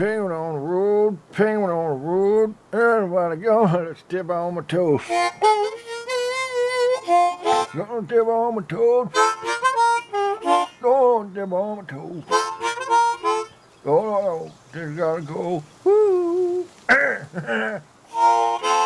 Penguin on the road, penguin on the road. Everybody go, let's dip on my toes. Gonna dip on my toes. Gonna dip on my toes. Oh, just gotta go. Woo.